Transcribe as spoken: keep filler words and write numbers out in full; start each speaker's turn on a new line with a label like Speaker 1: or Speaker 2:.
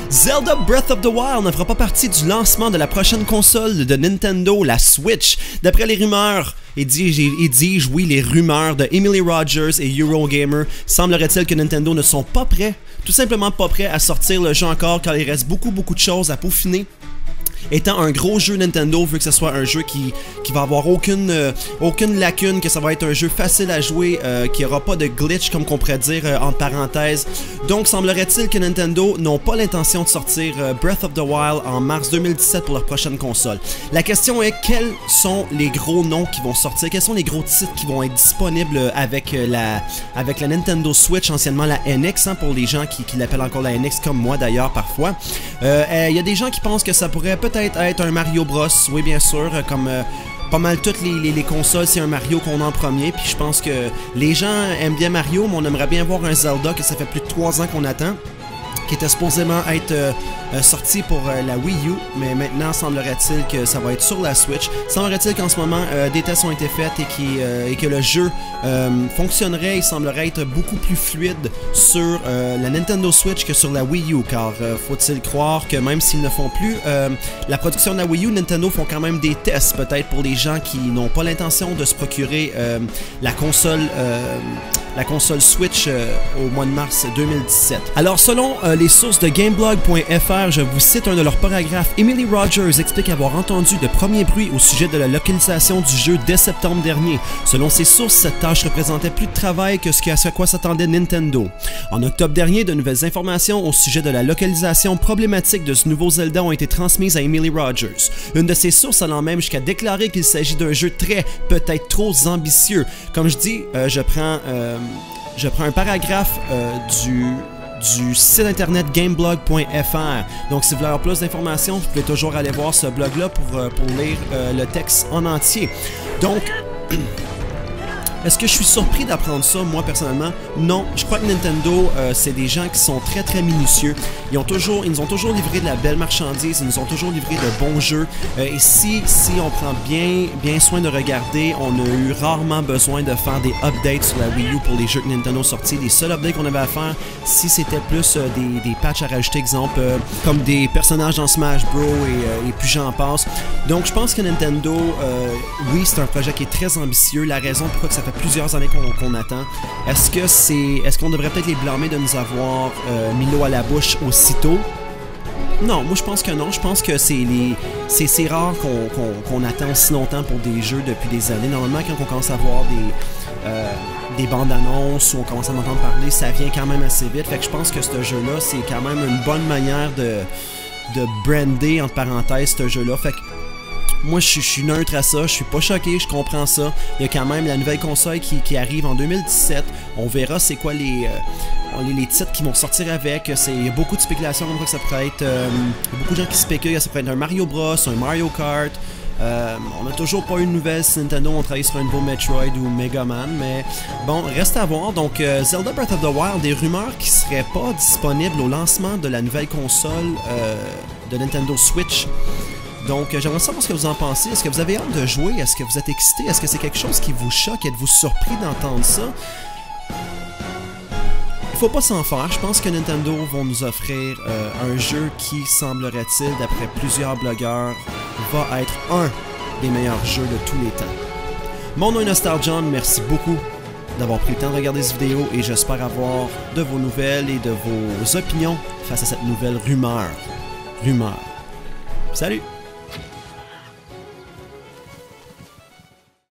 Speaker 1: Zelda Breath of the Wild ne fera pas partie du lancement de la prochaine console de Nintendo, la Switch. D'après les rumeurs, et dis-je, dis oui, les rumeurs de Emily Rogers et Eurogamer, semblerait-il que Nintendo ne sont pas prêts, tout simplement pas prêts à sortir le jeu encore car il reste beaucoup beaucoup de choses à peaufiner. Étant un gros jeu Nintendo, vu que ce soit un jeu qui, qui va avoir aucune, euh, aucune lacune, que ça va être un jeu facile à jouer, euh, qui n'aura pas de glitch comme qu'on pourrait dire euh, entre parenthèses. Donc semblerait-il que Nintendo n'ont pas l'intention de sortir euh, Breath of the Wild en mars deux mille dix-sept pour leur prochaine console. La question est, quels sont les gros noms qui vont sortir, quels sont les gros titres qui vont être disponibles avec, euh, la, avec la Nintendo Switch, anciennement la N X, hein, pour les gens qui, qui l'appellent encore la N X, comme moi d'ailleurs parfois. Il euh, euh, y a des gens qui pensent que ça pourrait peut-être être un Mario Bros, oui bien sûr, comme euh, pas mal toutes les, les, les consoles, c'est un Mario qu'on a en premier, puis je pense que les gens aiment bien Mario, mais on aimerait bien voir un Zelda que ça fait plus de trois ans qu'on attend, qui était supposément être euh, euh, sorti pour euh, la Wii U, mais maintenant semblerait-il que ça va être sur la Switch. Semblerait-il qu'en ce moment euh, des tests ont été faits et, qui, euh, et que le jeu euh, fonctionnerait, il semblerait être beaucoup plus fluide sur euh, la Nintendo Switch que sur la Wii U, car euh, faut-il croire que même s'ils ne font plus euh, la production de la Wii U, Nintendo font quand même des tests, peut-être pour les gens qui n'ont pas l'intention de se procurer euh, la console euh, la console Switch euh, au mois de mars deux mille dix-sept. Alors selon euh, les sources de Gameblog point F R, je vous cite un de leurs paragraphes, Emily Rogers explique avoir entendu de premiers bruits au sujet de la localisation du jeu dès septembre dernier. Selon ses sources, cette tâche représentait plus de travail que ce à quoi s'attendait Nintendo. En octobre dernier, de nouvelles informations au sujet de la localisation problématique de ce nouveau Zelda ont été transmises à Emily Rogers. Une de ses sources allant même jusqu'à déclarer qu'il s'agit d'un jeu très, peut-être trop ambitieux. Comme je dis, euh, je prends... Euh, Je prends un paragraphe euh, du, du site internet Gameblog point F R. Donc si vous voulez avoir plus d'informations, vous pouvez toujours aller voir ce blog-là pour, euh, pour lire euh, le texte en entier. Donc... Est-ce que je suis surpris d'apprendre ça, moi, personnellement? Non. Je crois que Nintendo, euh, c'est des gens qui sont très, très minutieux. Ils, ont toujours, ils nous ont toujours livré de la belle marchandise, ils nous ont toujours livré de bons jeux. Euh, et si, si on prend bien, bien soin de regarder, on a eu rarement besoin de faire des updates sur la Wii U pour les jeux que Nintendo sortis. Les seuls updates qu'on avait à faire, si c'était plus euh, des, des patchs à rajouter, exemple, euh, comme des personnages dans Smash Bros. et, euh, et puis j'en passe. Donc, je pense que Nintendo, euh, oui, c'est un projet qui est très ambitieux. La raison pourquoi ça fait plusieurs années qu'on qu'on attend. Est-ce que c'est, est-ce qu'on devrait peut-être les blâmer de nous avoir euh, mis l'eau à la bouche aussitôt? Non, moi je pense que non. Je pense que c'est les, c'est, c'est rare qu'on, qu'on, qu'on attend si longtemps pour des jeux depuis des années. Normalement, quand on commence à voir des, euh, des bandes annonces ou on commence à en entendre parler, ça vient quand même assez vite. Fait que je pense que ce jeu-là, c'est quand même une bonne manière de, de brander, entre parenthèses, ce jeu-là. Fait que moi, je, je suis neutre à ça, je suis pas choqué, je comprends ça. Il y a quand même la nouvelle console qui, qui arrive en deux mille dix-sept. On verra c'est quoi les, euh, les, les titres qui vont sortir avec. C'est, il y a beaucoup de spéculations comme quoi que ça pourrait être... Euh, il y a beaucoup de gens qui spéculent que ça pourrait être un Mario Bros, un Mario Kart. Euh, on n'a toujours pas eu de nouvelles si Nintendo ont travaillé sur un nouveau Metroid ou Mega Man, mais bon, reste à voir. Donc, euh, Zelda Breath of the Wild, des rumeurs qui seraient pas disponibles au lancement de la nouvelle console euh, de Nintendo Switch. Donc, euh, j'aimerais savoir ce que vous en pensez. Est-ce que vous avez hâte de jouer? Est-ce que vous êtes excité? Est-ce que c'est quelque chose qui vous choque? Êtes-vous surpris d'entendre ça? Il faut pas s'en faire. Je pense que Nintendo vont nous offrir euh, un jeu qui, semblerait-il, d'après plusieurs blogueurs, va être un des meilleurs jeux de tous les temps. Mon nom est Nostaljon. Merci beaucoup d'avoir pris le temps de regarder cette vidéo et j'espère avoir de vos nouvelles et de vos opinions face à cette nouvelle rumeur. Rumeur. Salut!